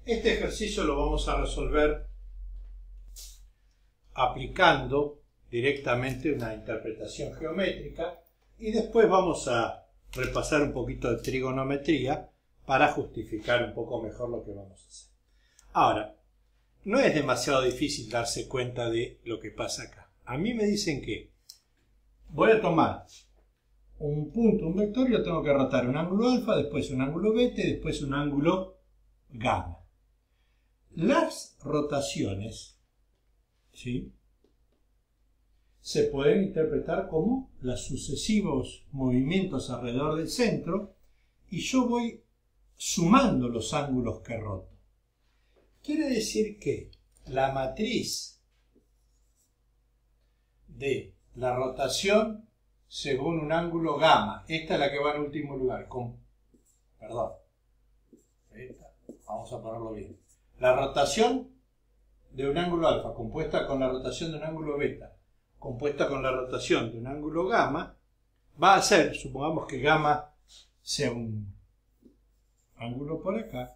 Este ejercicio lo vamos a resolver aplicando directamente una interpretación geométrica y después vamos a repasar un poquito de trigonometría para justificar un poco mejor lo que vamos a hacer. Ahora, no es demasiado difícil darse cuenta de lo que pasa acá. A mí me dicen que voy a tomar un punto, un vector, y yo tengo que rotar un ángulo alfa, después un ángulo beta y después un ángulo gamma. Las rotaciones, ¿sí?, se pueden interpretar como los sucesivos movimientos alrededor del centro y yo voy sumando los ángulos que roto. Quiere decir que la matriz de la rotación según un ángulo gamma, esta es la que va en último lugar, vamos a ponerlo bien. La rotación de un ángulo alfa compuesta con la rotación de un ángulo beta compuesta con la rotación de un ángulo gamma va a ser, supongamos que gamma sea un ángulo por acá,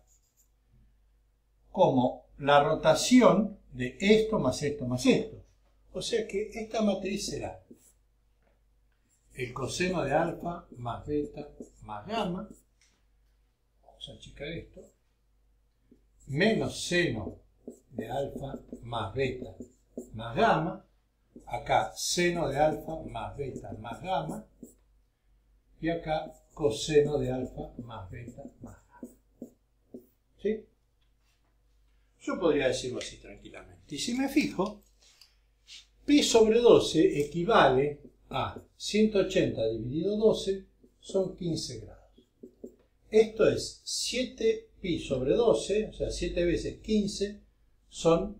como la rotación de esto más esto más esto. O sea que esta matriz será el coseno de alfa más beta más gamma, vamos a achicar esto, menos seno de alfa más beta más gamma, acá seno de alfa más beta más gamma, y acá coseno de alfa más beta más gamma. ¿Sí? Yo podría decirlo así tranquilamente. Y si me fijo, pi sobre 12 equivale a 180 dividido 12 son 15 grados. Esto es 7 pi sobre 12, o sea, 7 veces 15 son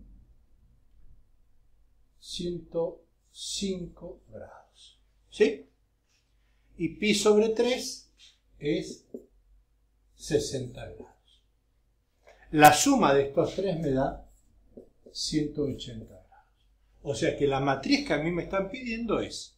105 grados. ¿Sí? Y pi sobre 3 es 60 grados. La suma de estos tres me da 180 grados. O sea que la matriz que a mí me están pidiendo es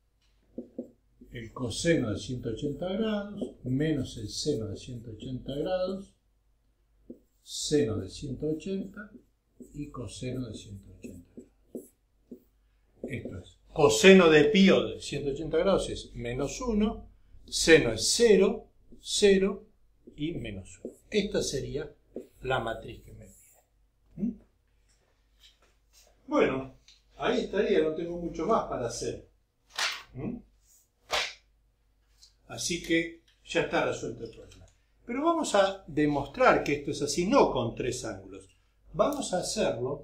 el coseno de 180 grados menos el seno de 180 grados, seno de 180 y coseno de 180 grados. Esto es, coseno de pi o de 180 grados es menos 1, seno es 0, 0 y menos 1. Esta sería la matriz que me piden. Bueno, ahí estaría, no tengo mucho más para hacer. Así que ya está resuelto el problema. Pero vamos a demostrar que esto es así, no con tres ángulos. Vamos a hacerlo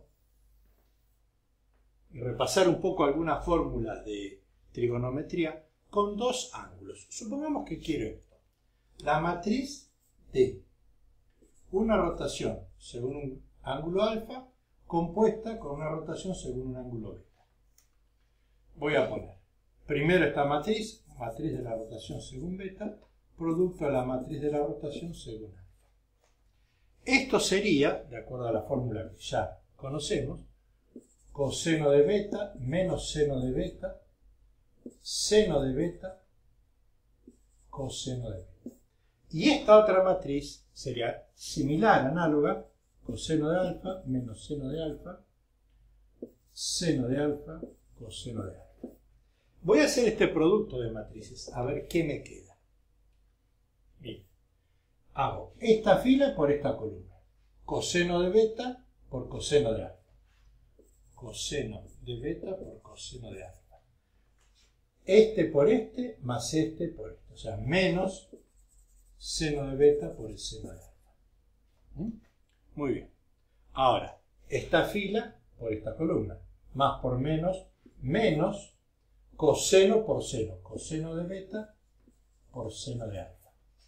y repasar un poco algunas fórmulas de trigonometría con dos ángulos. Supongamos que quiero esto. La matriz de una rotación según un ángulo alfa compuesta con una rotación según un ángulo beta. Voy a poner primero esta matriz de la rotación según beta, producto de la matriz de la rotación según alfa. Esto sería, de acuerdo a la fórmula que ya conocemos, coseno de beta menos seno de beta, seno de beta, coseno de beta. Y esta otra matriz sería similar, análoga, coseno de alfa menos seno de alfa, seno de alfa, coseno de alfa. Voy a hacer este producto de matrices, a ver qué me queda. Bien. Hago esta fila por esta columna. Coseno de beta por coseno de alfa. Coseno de beta por coseno de alfa. Este por este más este por este. O sea, menos seno de beta por el seno de alfa. Muy bien. Ahora, esta fila por esta columna. Más por menos, menos coseno por seno. Coseno de beta por seno de alfa.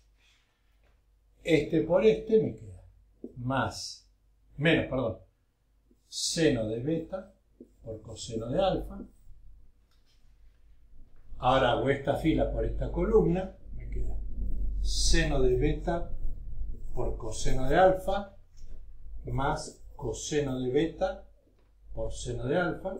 Este por este me queda menos, seno de beta por coseno de alfa. Ahora hago esta fila por esta columna, me queda seno de beta por coseno de alfa más coseno de beta por seno de alfa.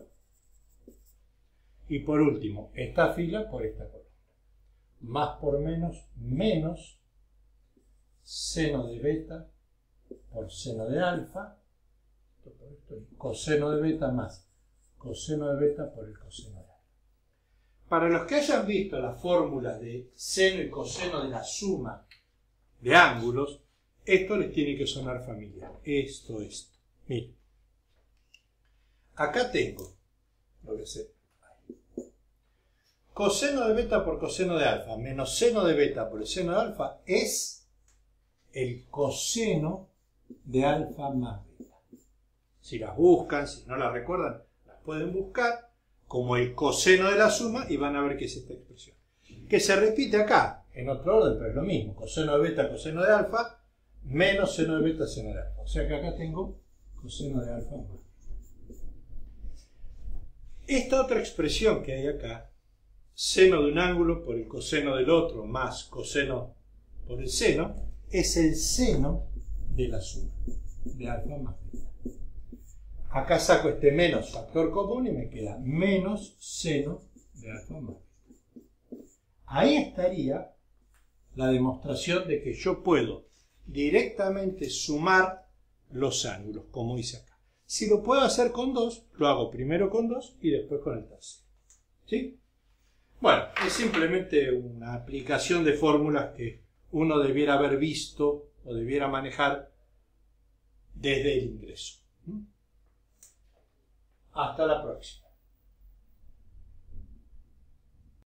Y por último, esta fila por esta columna. Más por menos, menos seno de beta por seno de alfa, coseno de beta más coseno de beta por el coseno de alfa. Para los que hayan visto las fórmulas de seno y coseno de la suma de ángulos, esto les tiene que sonar familiar. Esto. Miren. Acá tengo, lo voy a hacer, coseno de beta por coseno de alfa menos seno de beta por el seno de alfa es el coseno de alfa más beta. Si las buscan, si no las recuerdan, las pueden buscar como el coseno de la suma y van a ver qué es esta expresión. Que se repite acá, en otro orden, pero es lo mismo. Coseno de beta, coseno de alfa, menos seno de beta, seno de alfa. O sea que acá tengo coseno de alfa más. Esta otra expresión que hay acá, seno de un ángulo por el coseno del otro más coseno por el seno, es el seno de la suma de alfa más beta. Acá saco este menos factor común y me queda menos seno de alfa más beta. Ahí estaría la demostración de que yo puedo directamente sumar los ángulos, como hice acá. Si lo puedo hacer con 2, lo hago primero con 2 y después con el tercero. ¿Sí? Bueno, es simplemente una aplicación de fórmulas que uno debiera haber visto o debiera manejar desde el ingreso. Hasta la próxima.